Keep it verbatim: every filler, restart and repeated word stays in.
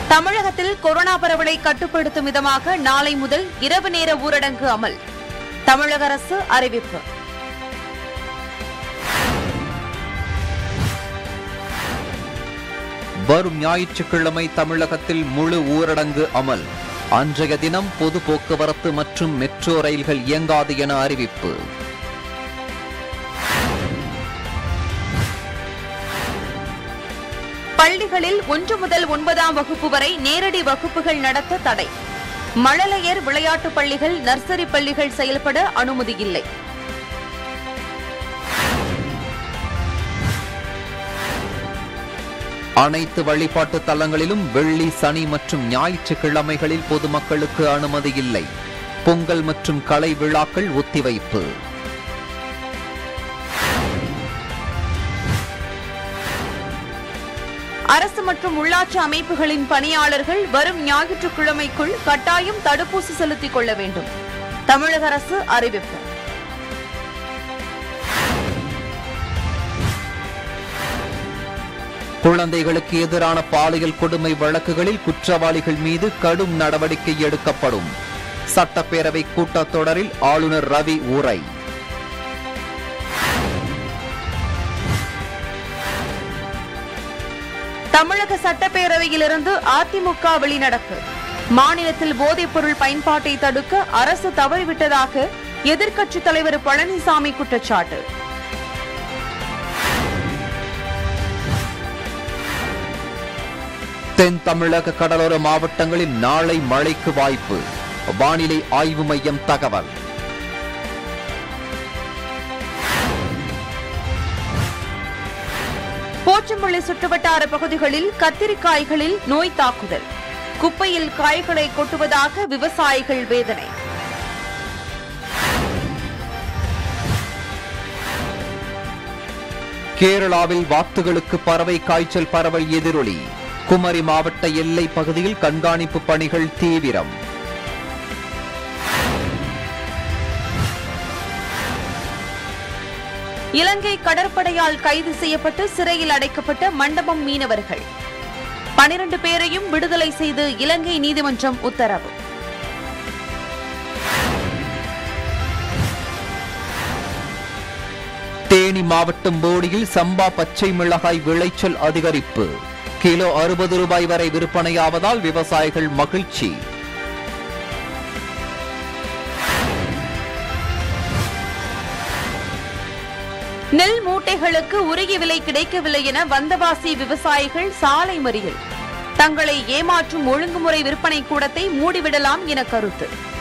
தமிழகத்தில் கொரோனா பரவலை கட்டுப்படுத்தும் விதமாக நாளை முதல் இரவு நேர ஊரடங்கு அமல். தமிழக அரசு அறிவிப்பு. வரும் ஞாயிற்றுக்கிழமை தமிழகத்தில் முழு ஊரடங்கு அமல். அன்றைய தினம் பொது போக்குவரத்து மற்றும் மெட்ரோ ரயில்கள் இயங்காது என அறிவிப்பு. பள்ளிகளில் ஒன்று முதல் ஒன்பதாம் வகுப்பு வரை நேரடி வகுப்புகள் நடத்த தடை. மழலையர் விளையாட்டு பள்ளிகள், நர்சரி பள்ளிகள் செயல்பட அனுமதி இல்லை. அனைத்து வழிபாட்டு தலங்களிலும் வெள்ளி, சனி மற்றும் ஞாயிற்றுக்கிழமைகளில் பொதுமக்களுக்கு அனுமதி இல்லை. பொங்கல் மற்றும் கலை விழாக்கள் ஒத்திவைப்பு. அரசு மற்றும் உள்ளாட்சி அமைப்புகளின் பணியாளர்கள் வரும் ஞாயிற்றுக்கிழமைக்குள் கட்டாயம் தடுப்பூசி செலுத்திக் கொள்ள வேண்டும். தமிழக அரசு அறிவிப்பு. குழந்தைகளுக்கு எதிரான பாலியல் கொடுமை வழக்குகளில் குற்றவாளிகள் மீது கடும் நடவடிக்கை எடுக்கப்படும். சட்டப்பேரவை கூட்டத்தொடரில் ஆளுநர் ரவி உரை. தமிழக சட்டப்பேரவையிலிருந்து அதிமுக வெளிநடப்பு. மாநிலத்தில் போதைப் பொருள் பயன்பாட்டை தடுக்க அரசு தவறிவிட்டதாக எதிர்க்கட்சித் தலைவர் பழனிசாமி குற்றச்சாட்டு. தென் தமிழக கடலோர மாவட்டங்களில் நாளை மழைக்கு வாய்ப்பு. வானிலை ஆய்வு மையம் தகவல். போச்சம்பள்ளி சுற்றுவட்டார பகுதிகளில் கத்திரிக்காய்களில் நோய் தாக்குதல். குப்பையில் காய்களை கொட்டுவதாக விவசாயிகள் வேதனை. கேரளாவில் வாத்துகளுக்கு பறவை காய்ச்சல் பரவல் எதிரொலி. குமரி மாவட்ட எல்லை பகுதியில் கண்காணிப்பு பணிகள் தீவிரம். இலங்கை கடற்படையால் கைது செய்யப்பட்டு சிறையில் அடைக்கப்பட்ட மண்டபம் மீனவர்கள் பனிரண்டு பேரையும் விடுதலை செய்து இலங்கை நீதிமன்றம் உத்தரவு. தேனி மாவட்டம் போடியில் சம்பா பச்சை மிளகாய் விளைச்சல் அதிகரிப்பு. கிலோ அறுபது ரூபாய் வரை விற்பனையாவதால் விவசாயிகள் மகிழ்ச்சி. நெல் மூட்டைகளுக்கு உரிய விலை கிடைக்கவில்லை என வந்தவாசி விவசாயிகள் சாலை மறியல். தங்களை ஏமாற்றும் ஒழுங்குமுறை விற்பனை கூடத்தை மூடிவிடலாம் என கருத்து.